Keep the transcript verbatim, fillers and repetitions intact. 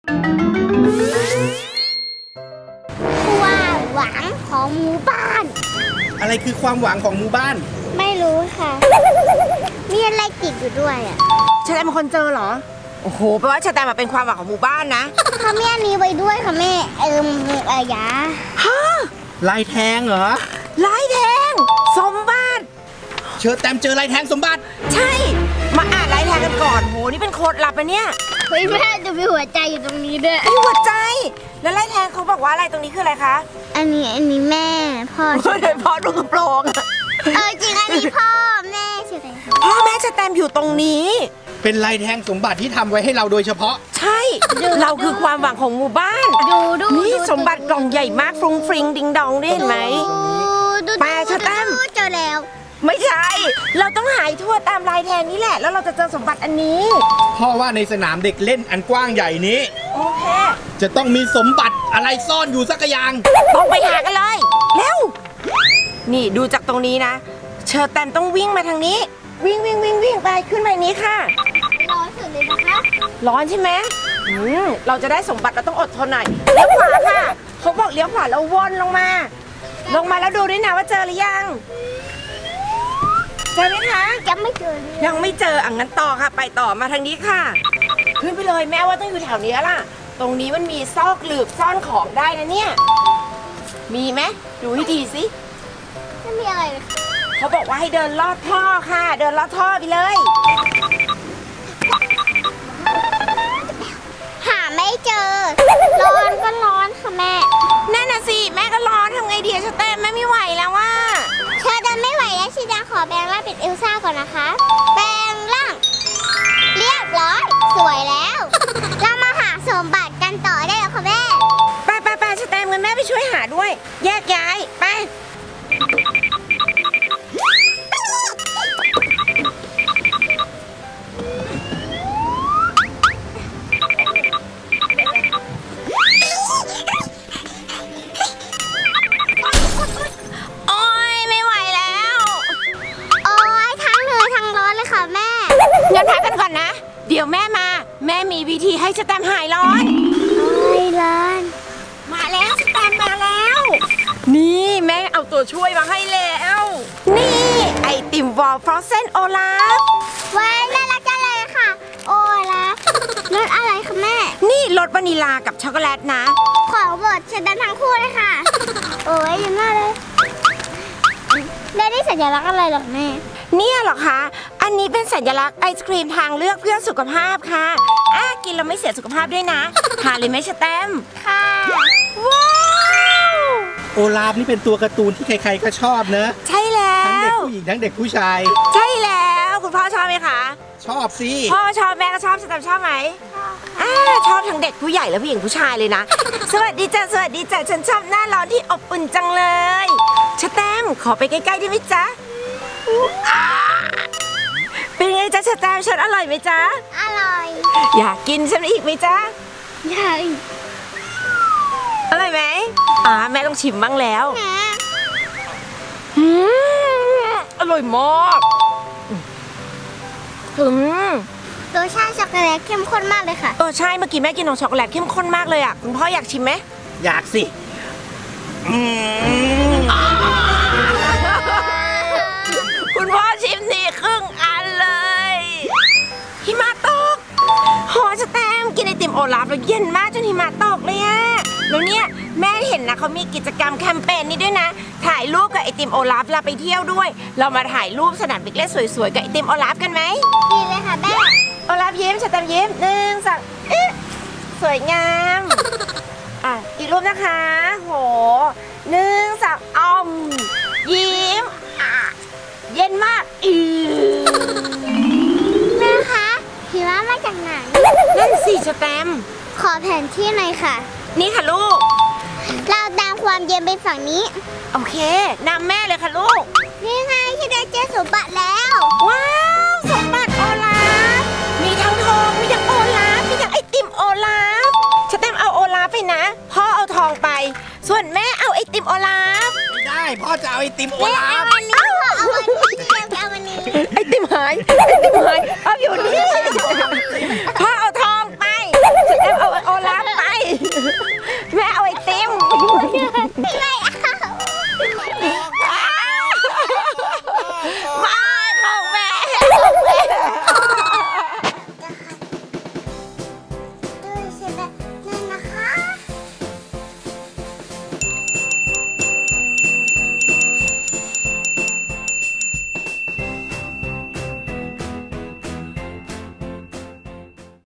ความหวังของหมู่บ้านอะไรคือความหวังของหมู่บ้านไม่รู้ค่ะมีอะไรติดอยู่ด้วยอ่ะชาแตมเป็นคนเจอเหรอโอ้โหแปลว่าชาแตมเป็นความหวังของหมู่บ้านนะเขามีอันนี้ไว้ด้วยค่ะแม่เอิมอายาฮะลายแทงเหรอลายแทงสมบัติเชิญแตมเจอลายแทงสมบัติใช่มาอ่านลายแทงกันก่อนโหนี่เป็นโค้ดลับนะเนี่ยเฮ้ยแม่จะมีหัวใจอยู่ตรงนี้ด้วยมีหัวใจแล้วลายแทงเขาบอกว่าอะไรตรงนี้คืออะไรคะอันนี้อันนี้แม่พ่อใช่พ่อดูกระโปรงเออจริงอันนี้พ่อแม่ใช่ไหมพ่อแม่ชาแตมอยู่ตรงนี้เป็นลายแทงสมบัติที่ทำไว้ให้เราโดยเฉพาะใช่เราคือความหวังของหมู่บ้านดูดูนี่สมบัติกล่องใหญ่มากฟรุ้งฟริงดิงดองได้เห็นไหมแปลชาแตมเจอแล้วไม่ใช่เราต้องหายทั่วตามลายแทงนี่แหละแล้วเราจะเจอสมบัติอันนี้เพราะว่าในสนามเด็กเล่นอันกว้างใหญ่นี้โอเคจะต้องมีสมบัติอะไรซ่อนอยู่สักอย่างต้องไปหากันเลยเร็วนี่ดูจากตรงนี้นะเชอร์แตมต้องวิ่งมาทางนี้วิ่งวิ่งวิ่งวิ่งไปขึ้นไปนี้ค่ะร้อนสุดเลยนะคะร้อนใช่ไหมอืมเราจะได้สมบัติเราต้องอดทนหน่อยเลี้ยวขวาค่ะเขาบอกเลี้ยวขวาแล้ววนลงมาลงมาแล้วดูด้วยนะว่าเจอหรือยังเจอไหมคะยังไม่เจอยังไม่เจออ่ะงั้นต่อค่ะไปต่อมาทางนี้ค่ะขึ้นไปเลยแม่ว่าต้องอยู่แถวนี้ล่ะตรงนี้มันมีซอกหลืบซ่อนของได้นะเนี่ยมีไหมดูให้ดีสิไม่มีอะไรเลยเขาบอกว่าให้เดินลอดท่อค่ะเดินลอดท่อไปเลยหาไม่เจอร้อนก็ร้อนค่ะแม่นั่นน่ะสิแม่ก็ร้อนทำไงดีชาแตมแม่ไม่ไหวแล้วว่าเธอจะไม่ไหวแล้วชิดาขอแปลงร่างเป็นเอลซ่าก่อนนะคะแปลงร่างเรียบร้อยสวยแล้วเรามาหาสมบัติกันต่อได้แล้วค่ะแม่ไปไปไปชาแตมกันแม่ไปช่วยหาด้วยแยกย้ายไปงั้นพักกันก่อนนะเดี๋ยวแม่มาแม่มีวิธีให้ชาแตมหายร้อนหายร้อนมาแล้วชาแตมมาแล้วนี่แม่เอาตัวช่วยมาให้แล้วนี่ไอติมวอลฟรอสเซนโอลาฟว้ายน่ารักจังเลยค่ะโอลาฟรสอะไรคะแม่นี่รสวานิลากับช็อกโกแลตนะของบดชาแตมทั้งคู่เลยค่ะโอ้ยยังน่าเลยแม่ได้สัญลักษณ์อะไรหรอแม่เนี่ยหรอคะอันนี้เป็นสัญลักษณ์ไอศครีมทางเลือกเพื่อสุขภาพค่ะอ่ะกินแล้วไม่เสียสุขภาพด้วยนะทานเลยไหมชาแตมค่ะว้าวโอลาฟนี่เป็นตัวการ์ตูนที่ใครๆก็ชอบนะใช่แล้วทั้งเด็กผู้หญิงทั้งเด็กผู้ชายใช่แล้วคุณพ่อชอบไหมคะชอบสิพ่อชอบแม่ก็ชอบชาแตมชอบไหมอ่าชอบทั้งเด็กผู้ใหญ่และผู้หญิงผู้ชายเลยนะสวัสดีจ้ะสวัสดีจ้ะฉันชอบหน้าร้อนที่อบอุ่นจังเลยชาแตมขอไปใกล้ๆได้ไหมจ๊ะเป็นไงจ๊ะชาแตมฉันอร่อยไหมจ๊ะอร่อยอยากกินฉันอีกไหมจ๊ะอยากอร่อยไหมอ่าแม่ต้องชิมบ้างแล้วอร่อยมากอืมรสชาติช็อกโกแลตเข้มข้นมากเลยค่ะเออใช่เมื่อกี้แม่กินนมช็อกโกแลตเข้มข้นมากเลยอ่ะคุณพ่ออยากชิมไหมอยากสิคุณพ่อชิมนี่ครึ่งอันเลยหิมะตกโหชาแตมกินไอติมโอลาฟแล้วเย็นมากจนหิมะตกเลยอะแล้วเนี่ยแม่เห็นนะเขามีกิจกรรมแคมเปญนี้ด้วยนะถ่ายรูปกับไอติมโอลาฟเราไปเที่ยวด้วยเรามาถ่ายรูปสนามเด็กเล่นสวยๆกับไอติมโอลาฟกันไหมดีเลยค่ะแม่โอลาฟยิ้มชาแตมยิ้มหนึ่งสองสวยงามอ่ะอีกรูปนะคะโหหนึ่งสองอมยิ้มเย็นมากอือแม่คะหิมะมาจากไหนนั่นสิชาแตมขอแผนที่หน่อยค่ะนี่ค่ะลูกเราตามความเย็นไปฝั่งนี้โอเคนำแม่เลยค่ะลูกนี่ไงที่ได้เจอสมบัติแล้วว้าวสมบัติโอลาฟมีทั้งทองมีทั้งโอลาฟมีทั้งไอติมโอลาฟชาแตมเอาโอลาฟไปนะพ่อเอาทองไปส่วนแม่เอาไอติมโอลาฟไม่ได้พ่อจะเอาไอติมโอลาฟเอาวันนี้เอาวันนี้เอาวันนี้ไอติมหายไอติมหายเอาอยู่นี่